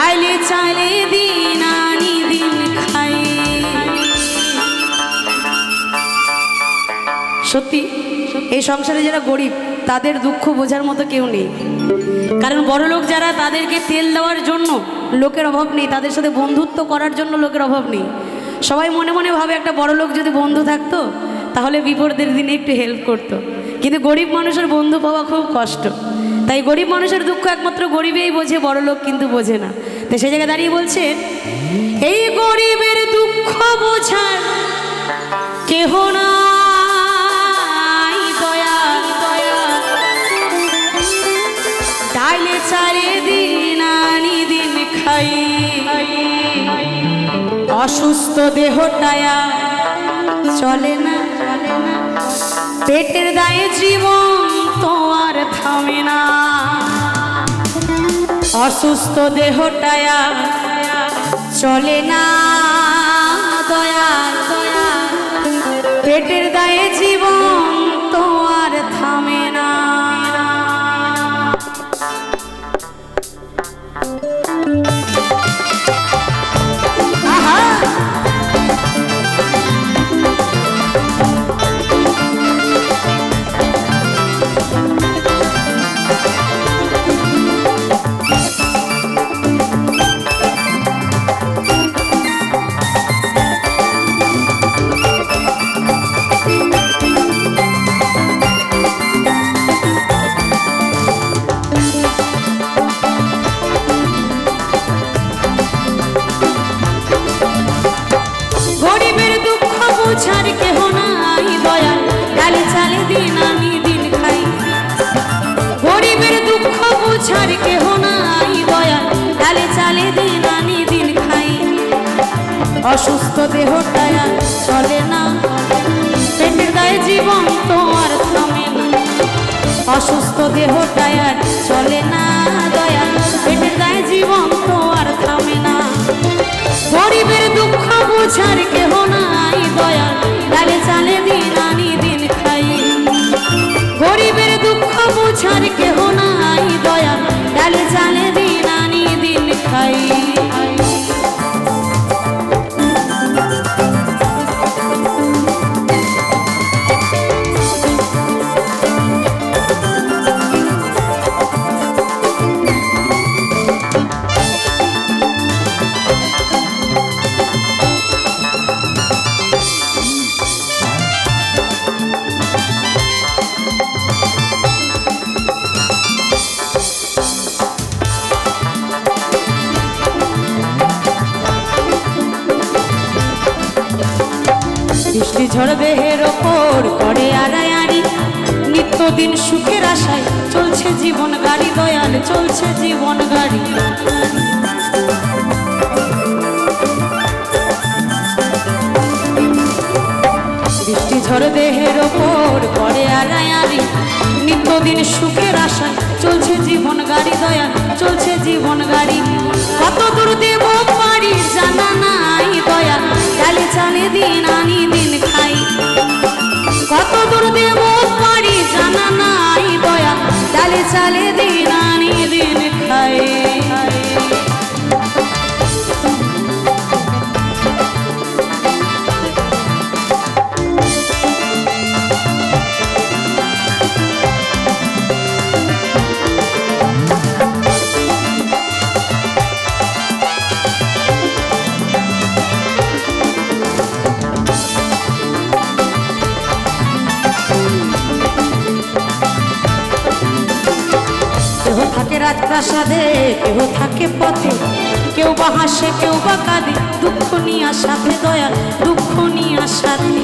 ডাইলে চালে দিন আনি দিন খাই। সত্যি এই সংসারে যারা গরিব তাদের দুঃখ বোঝার মতো কেউ নেই। কারণ বড়লোক যারা, তাদেরকে তেল দেওয়ার জন্য লোকের অভাব নেই, তাদের সাথে বন্ধুত্ব করার জন্য লোকের অভাব নেই। সবাই মনে মনে ভাবে একটা বড়লোক যদি বন্ধু থাকতো তাহলে বিপদের দিনে একটু হেল্প করতো। কিন্তু গরিব মানুষের বন্ধু পাওয়া খুব কষ্ট। তাই গরিব মানুষের দুঃখ একমাত্র গরিবেই বোঝে, বড়লোক কিন্তু বোঝে না। তো সেই জায়গায় দাঁড়িয়ে বলছে, এই গরিবের দুঃখ বোঝার কেহ নাই দয়া, ডাইলে চালে দিন আনি দিন খাই। অসুস্থ দেহটায়া চলে না, পেটের দায়ে জীবন তো আর থামে না। অসুস্থ দেহটায়া চলে না দয়াল, পেটের দায়ে জীবন তো আর থামে না। অসুস্থ দেহটায়া চলে না, পেটের দায়ে জীবন তো আর থামে না। অসুস্থ দেহটায়া চলে না দয়াল, পেটের দায়ে জীবন তো আর থামে না। গরিবের দুঃখ বোঝার কেহ নাই দয়াল, ডালে চালে দিন আনি দিন খাই। গরিবের দুঃখ বোঝার কেহ নাই দয়াল, ডালে চালে দিন আনি দিন খাই। বৃষ্টি ঝরবে হের ওপর করে আড়াআড়ি, নিত্যদিন সুখের আশায় চলছে জীবন গাড়ি দয়াল, চলছে জীবন গাড়ি। বৃষ্টি ঝরবে হের ওপর করে আড়াআড়ি, নিত্যদিন সুখের আশায় চলছে জীবন গাড়ি দয়াল, চলছে জীবন গাড়ি। কত দূর দেব পারি জানা নাই দয়াল, ডালে চালে দিন আনি দিন খাই। কত দূর দেব পারি জানা নাই দয়াল, ডালে চালে দিন আনি দিন খাই। রাজপ্রাসাদে কেউ থাকে পথে, কেউ বা হাসে কেউ বা কাঁদে, দুঃখ নিয়ে সাথে দয়াল, দুঃখ নিয়ে সাথে।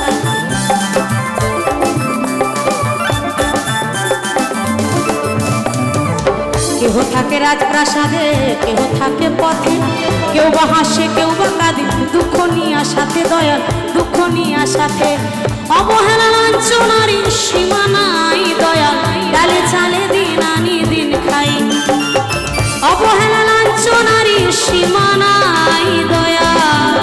কেউ থাকে রাজপ্রাসাদে কেউ থাকে পথে, কেউ বা হাসে কেউ বা কাঁদে, দুঃখ নিয়ে সাথে দয়াল, দুঃখ নিয়ে সাথে। অবহেলা লাঞ্ছনারী সীমা নাই দয়াল, ডালে চালে দিন আনি দিন খাই। অবহেলা লাঞ্ছনারী সীমা নাই দয়াল,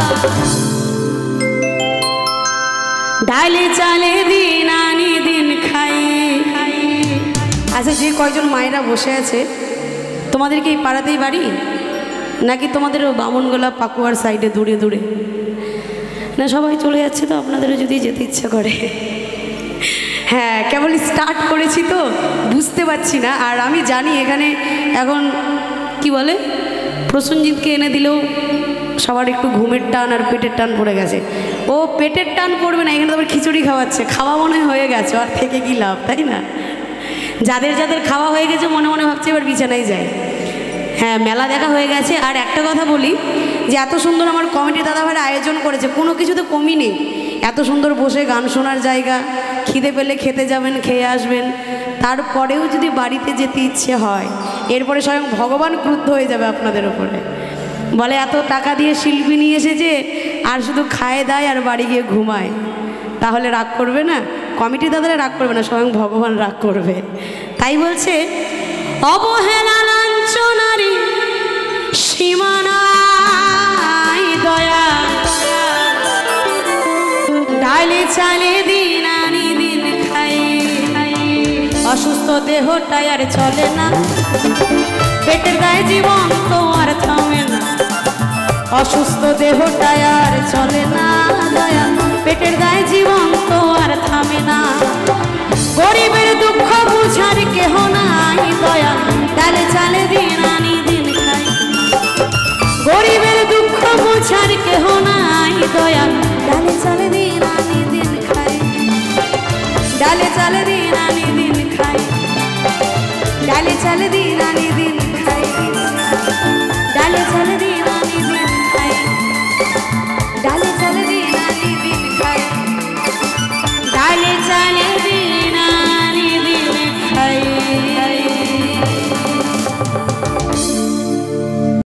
ডালে চালে দিন আনি দিন খাই। আচ্ছা, যে কয়জন মায়েরা বসে আছে, তোমাদেরকে এই পাড়াতেই বাড়ি? নাকি তোমাদের বামনগোলা পাকুয়ার সাইডে দূরে দূরে? না সবাই চলে যাচ্ছে তো, আপনাদেরও যদি যেতে ইচ্ছা করে। হ্যাঁ, কেবল স্টার্ট করেছি তো বুঝতে পারছি না। আর আমি জানি এখানে এখন কি বলে, প্রসেনজিৎকে এনে দিলেও সবার একটু ঘুমের টান আর পেটের টান পড়ে গেছে। ও পেটের টান পড়বে না, এখানে তো আবার খিচুড়ি খাওয়াচ্ছে, খাওয়া মনে হয়ে গেছে, আর থেকে কি লাভ, তাই না? যাদের যাদের খাওয়া হয়ে গেছে মনে মনে ভাবছে এবার বিছানায় যায়। হ্যাঁ, মেলা দেখা হয়ে গেছে। আর একটা কথা বলি, যে এত সুন্দর আমার কমিটির দাদাভাইরা আয়োজন করেছে, কোনো কিছুতে কমই নেই। এত সুন্দর বসে গান শোনার জায়গা, খিদে পেলে খেতে যাবেন, খেয়ে আসবেন। তারপরেও যদি বাড়িতে যেতে ইচ্ছে হয়, এরপরে স্বয়ং ভগবান ক্রুদ্ধ হয়ে যাবে আপনাদের ওপরে। বলে এত টাকা দিয়ে শিল্পী নিয়ে এসেছে, আর শুধু খায় দায় আর বাড়ি গিয়ে ঘুমায়, তাহলে রাগ করবে না? কমিটি দাদারা রাগ করবে না, স্বয়ং ভগবান রাগ করবে। তাই বলছে, অবহেলা লাঞ্ছনারি সীমানায় দয়া, ডালে চালে দিন আনি দিন খাই, অসুস্থ দেহটাই আর চলে না, পেটের গায়ে জীবন তো আর থামে না, অসুস্থ দেহটাই আর চলে না দয়া, পেটের গায়ে জীবন তো আর থামে না, গরিবের দুঃখ বুঝার কেহ নাই দয়া, ডালে চালে দিন আনি দিন খাই, গরিবের দুঃখ বুঝার কেহ নাই দয়া, ডালে চালে দিন আনি দিন খাই, ডালে চালে দিন আনি দিন খাই, ডালে চালে দিন আনি দিন